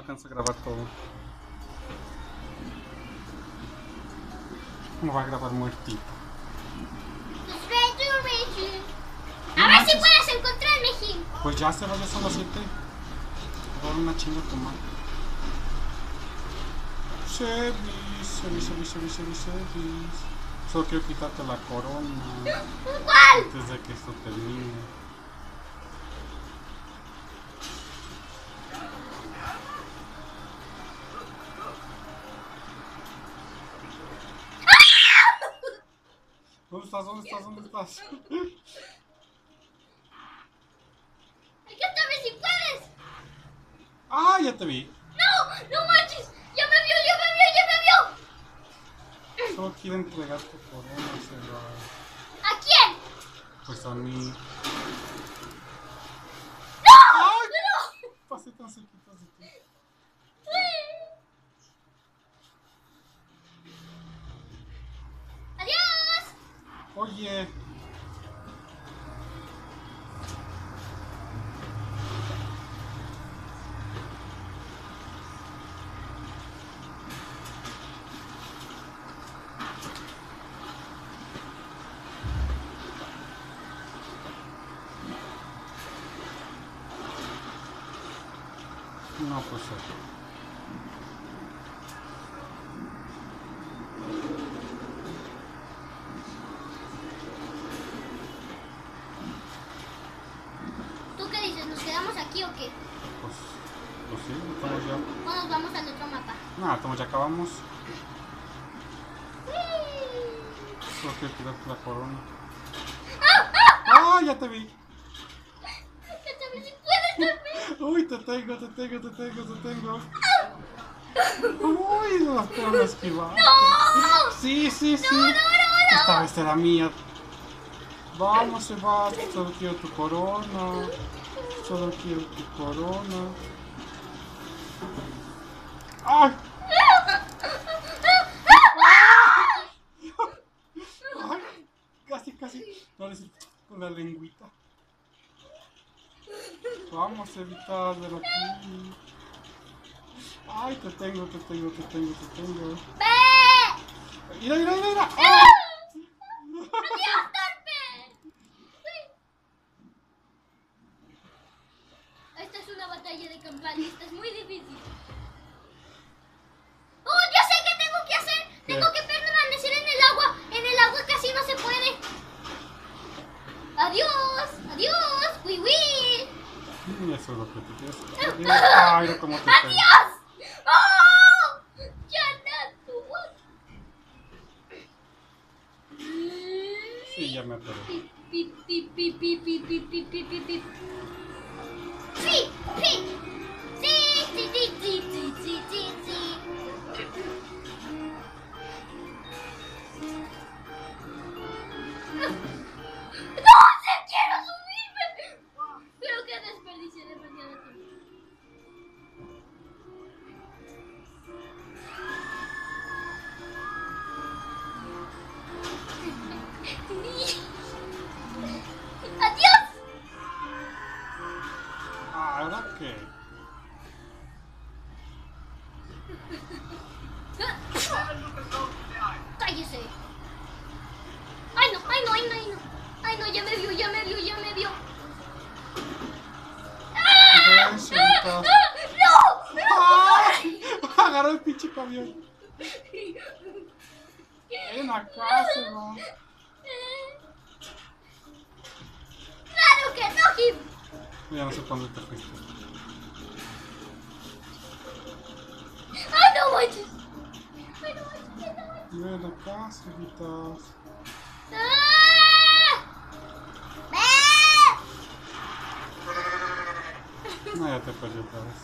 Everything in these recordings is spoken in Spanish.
alcanzo a grabar todo. ¿Cómo va a grabar muertito? A ver si puedes encontrarme, Jim. Pues ya se vaya, son las 7. Voy a dar una chinga tu madre. Service. Solo quiero quitarte la corona. ¿Cuál? Antes de que esto termine. ¿Dónde estás? Alcánzame si puedes. ¡Ah, ya te vi! No manches. Ya me vio. Solo quiero entregar tu corona, se va. ¿A quién? Pues a mí. ¡No! ¡Ay! ¡No! Pasé tan cerquitas de ti. ¡Adiós! Oye. No, pues ¿Tú qué dices? ¿Nos quedamos aquí o qué? pues sí, estamos ya. ¿O nos vamos al otro mapa? Nada, estamos ya acabamos. Solo quiero quitarte la corona. ¡Ah! Ya te vi. Alcánzame si puedes también. Uy, te tengo. Uy, no las puedo esquivar. ¡No! Sí. No. Esta vez será mía. Vamos, Sebastián, solo quiero tu corona. ¡Ay! ¡Ay! Casi. No le con la lengüita. Vamos, Evita, de aquí. Ay, te tengo. ¡Ve! Mira. ¡Adiós, torpe! Esta es una batalla de campalistas muy difícil. ¡Oh, ya sé qué tengo que hacer! ¿Qué? Tengo que permanecer en el agua. En el agua casi no se puede. Adiós. Wiwi. Eso es lo que te quieres. Ay, no, cómo te tengo. ¡Adiós! ¡Oh! ¡Ya no tuvo! Sí, ya me acuerdo. Pip. Sí. ¡No! ¡Se quiero subirme! Creo que desperdicié demasiado tiempo. ¡Adiós! ¿Ahora qué? ¡Cállese! ¡Ay, no! ¡Ay, no! ¡Ya me vio! Ven, Evita. ¡No! ¡Ay! Agarró el pinche camión. Ven acá, Seba. ¡Claro que no, Jim! Ya no sé cuándo te fuiste. ¡Ay, no manches! Ven acá, Evita. No, ya te perdí otra vez.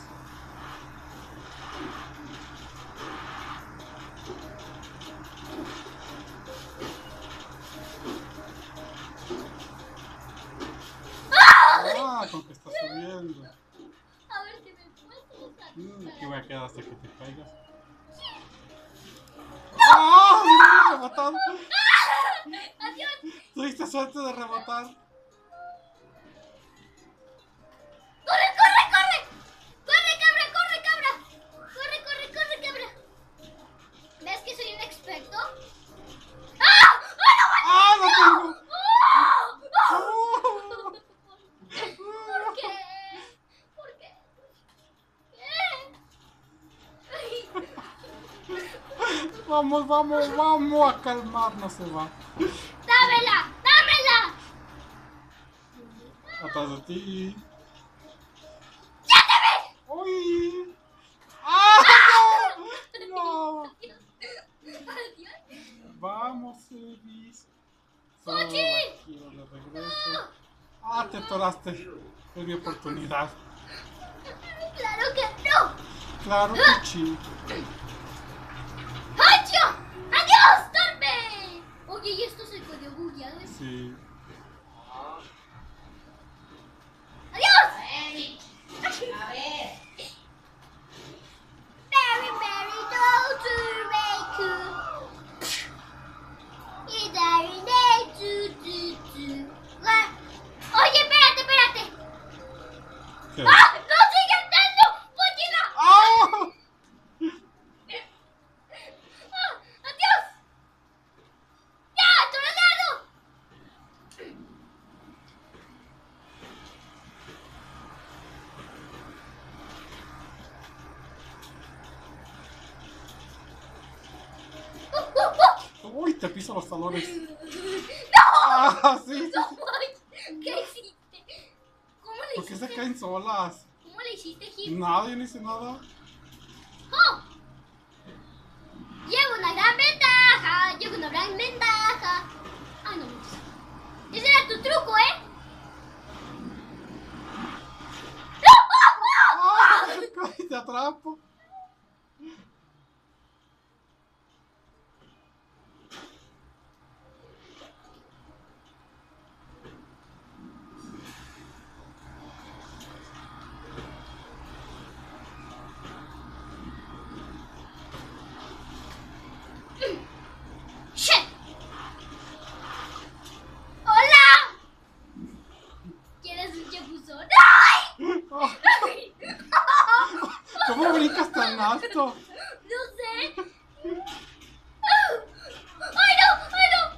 Ah, con que estás subiendo. A ver si me puedo Aquí voy a quedar hasta que te caigas. ¡Ah! ¡No! ¡Rebotado! ¡Adiós! Tuviste suerte de rebotar. ¡Corre! ¡Corre, cabra! Vamos, vamos, vamos a calmarnos, se va. ¡Dámela! ¡Dámela! Atrás de ti. ¡Ya te ves! ¡Uy! ¡Ah, no! ¡No! Adiós. Vamos, Elvis. Solo ¡Ochi! la quiero de regreso. ¡Ah, te atoraste! Es mi oportunidad. ¡Claro que no! Claro que sí. ¡Adiós! ¡Adiós, Torbe! Oye, ¿y esto se quedó bugueado? Sí. ¡Adiós! A ver. Very, very dull to make y very day to. Oye, espérate, espérate. ¿Qué? ¡Ah! ¡No sigue andando! ¡Pochila! ¡Ah! ¡Ah! ¡Adiós! ¡Ya! ¡Toronado! ¡Uy! Te piso los talones. ¡No! ¡Ah, sí! ¡No! ¿Qué hiciste? ¿Cómo le ¿Por qué hiciste? se caen solas? ¿Cómo le hiciste, Jim? Nada, yo no hice nada. ¡Oh! Llevo una gran ventaja. Llevo una gran ventaja. Ah, no. Ese era tu truco, ¿eh? ¡Ah! ¡Ay, te atrapo! ¡Shit! ¡Hola! ¿Quieres un chapuzón? ¡Ay! ¡Ah! ¡Ay! ¿Cómo brincas tan alto? No sé. ¡Ay, no! ¡Ay, no!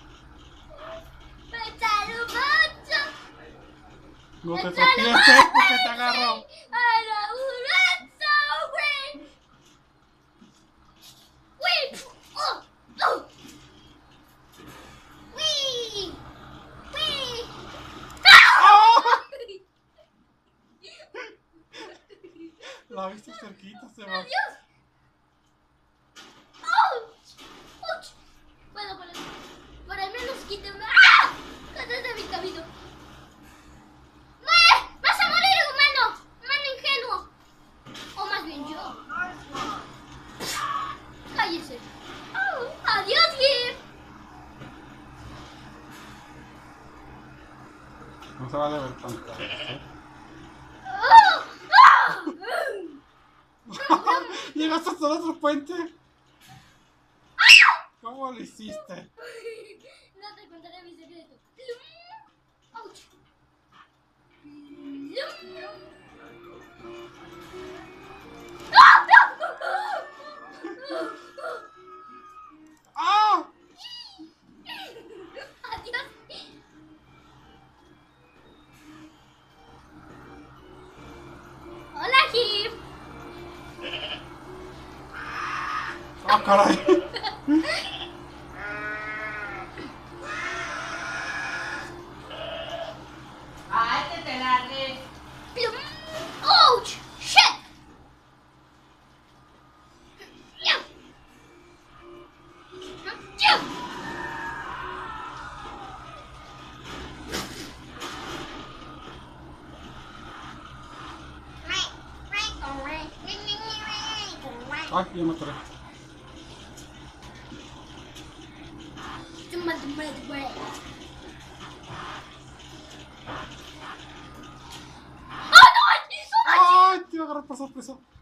¡Me echaron mucho! No te tropieces porque te agarro. ¡I know that's so great! ¡Wee! ¡Oh! ¡Oh! ¡Wee! ¡Wee! ¡Ah! La viste cerquita, se va. ¡Adiós! ¡Ouch! ¡Ouch! Bueno, por al menos quité una... ¡Ah! ¡Cosas de mi camino! ¡Muere! ¡Vas a morir, humano! ¡Humano ingenuo! O más bien yo. ¡Cállese! ¡Oh! ¡Adiós, Gip! No se vale ver tanta. ¡Oh! ¡Ah! ¿Llegaste hasta el otro puente? ¿Cómo lo hiciste? No te contaré mi secreto. ¡Ouch! ¡Ah! Adiós. Hola, Jim. ¡Ah, caray! Ay, que te largues. Ouch! Shit! Yum. Yum. ¡Ay, ya me atoré! ¡Oh, no! ¡Ay, te iba a agarrar por sorpresa!